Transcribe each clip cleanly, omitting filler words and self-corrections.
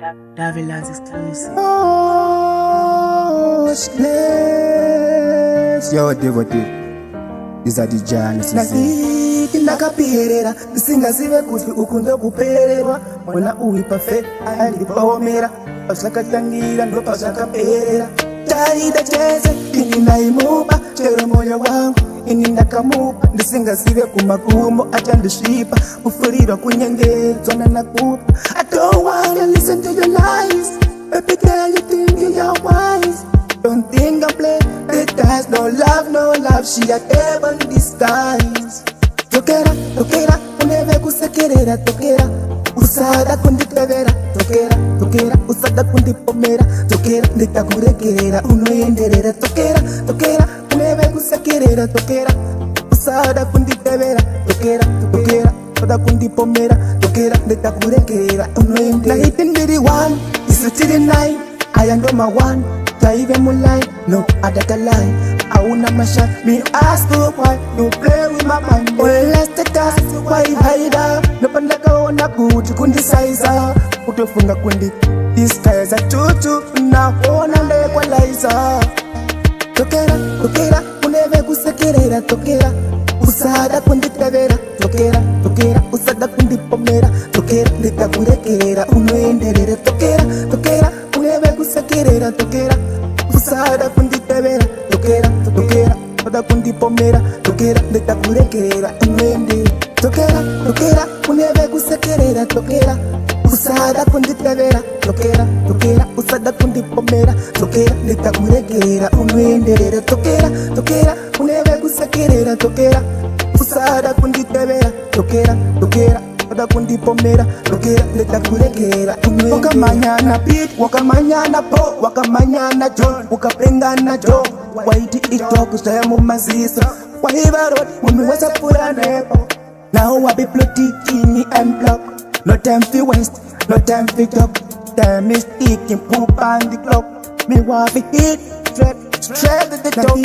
Davilan's exclusive. Oh, Splash. Yo, devotee. These are the giants. Nakiki nakapierera singazive kuti ukundo kupererwa mwana uri pafe andipawomera pasakatangira ndo pasakaperera taida cheze ini ndaimupa chero moyo wangu ini ndakamupa ndisingazive kumakumbo achandisvipa kufurirwa kunyengedzwa nakupa. I don't wanna listen to your lies. Baby girl, you think you're wise. Don't think I'm playing. There's no love, she a devil in disguise. Tokera, uneve kusekerera. Tokera, usada kunditevera. Tokera, usada kundipomera. Tokera, nditakurekerera unoenderera. Tokera, uneve kusekerera. Tokera, usada kunditevera. Tokera, usada kundipomera. Tokera, nditakurekerera unoenderera. Na hitindiri 1 is to the 9. I am number 1. Even moonlight, no other lie. I wanna mash up, me ask you why you play with my mind. Well, let's take us, why hide up? No pandaka wana kuchu kundi saiza. Utofunga kundi, these guys are tutu. Na wana lekwa laiza. Tokera, uneve kusekerera. Tokera, usada kundi tevera. Tokera, usada kundi pomera. Tokera, nditakurekerera unoenderera. Tokera, uneve kusekerera. Tokera, usada kunditevera. Tokera, usada kundipomera. Tokera, nditakurekerera unoenderera. Tokera, uneve kusekerera. Tokera, usada kunditevera. Tokera, usada kundipomera. Tokera, nditakurekerera unoenderera. Tokera, uneve kusekerera. Tokera, usada kunditevera. Tokera, usada kundipomera. Tokera, nditakurekerera unoenderera. Wakamanyana beat, wakamanyana po, wakamanyana John, wakapengana Joe. Waiti itoku saya mumazisa. Wahiva road, mumiweza pura nepo. Now I be plotting and block. No time for waste, no time for talk. Time is ticking, poop on the clock. Me want to hit, straight to the top.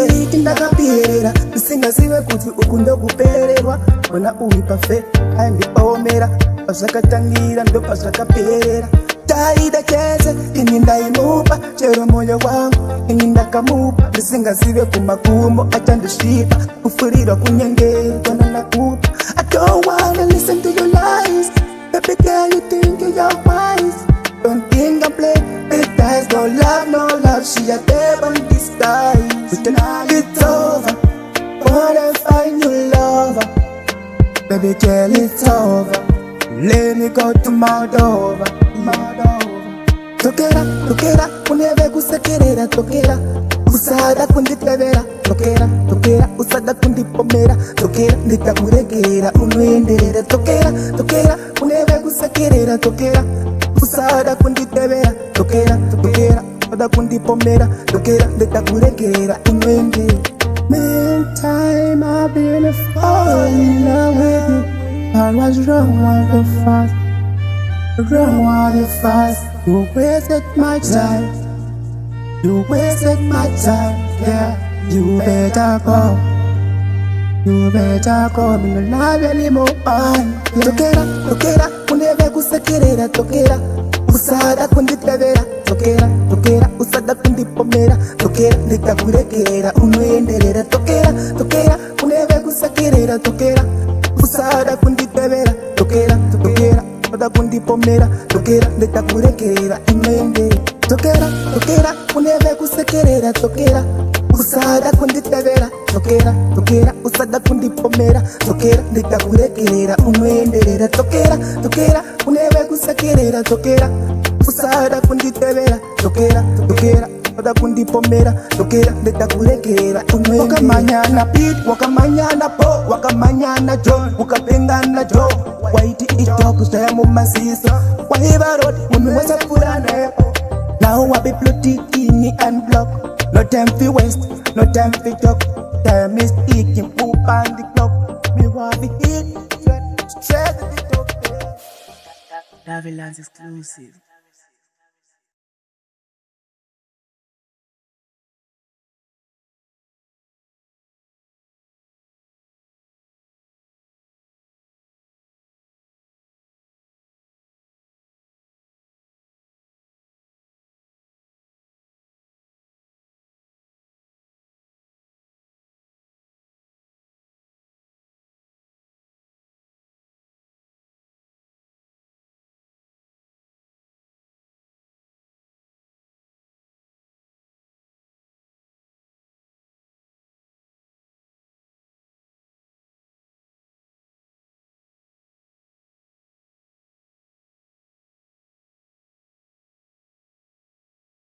Nakapierera singazive kuti ukundo kupererwa mwana uri pafe andipawomera pasakatangira ndo pasakaperera taida cheze ini ndaimupa chero moyo wangu ini ndakamupa ndisingazive kumakumbo achandisvipa kufurirwa kunyengedzwa nakupa. I don't wanna listen to your lies. Baby girl, you think you're wise. Don't think I'm playing. There's no love, she a devil in disguise. But tonight it's over, wanna find new lover. Baby girl, it's over, let me go to Moldova. Tokera, uneve kusekerera. Tokera, usada kunditevera. Tokera, usada kundipomera. Tokera, nditakurekerera unoenderera. Tokera, uneve kusekerera. Tokera, usada kunditevera. Tokera, usada kundipomera. Tokera, nditakurekerera unoenderera. Meantime I've been falling in love with you. I was wrong on the fast. You wasted my time. Yeah, you better go. Me no love anymore. Tokera, uneve kusekerera. Tokera, usada kunditevera. Tokera, usada kundipomera. Tokera, nditakurekerera unoenderera. Tokera, uneve kusekerera. Tokera, usada kunditevera. Tokera, usada kundipomera. Tokera, nditakurekerera unoenderera. Tokera, uneve kusekerera. Tokera, usada kunditevera. Tokera, usada kundipomera. Tokera, nditakurekerera unoenderera. Tokera, uneve kusekerera. Tokera, usada kunditevera. Tokera, usada kundipomera. Tokera, nditakurekerera unoenderera. Wakamanyana beat, wakamanyana po, wakamanyana John, wakapengana Joe. Waiti itoku saya mumazisa. Wahiva road, mumiweza pura nepo. Now I be plotting and block. No time for waste, no time for talk. Time is ticking, poop on the clock. Me want to hit, straight to the top. Davilan's exclusive.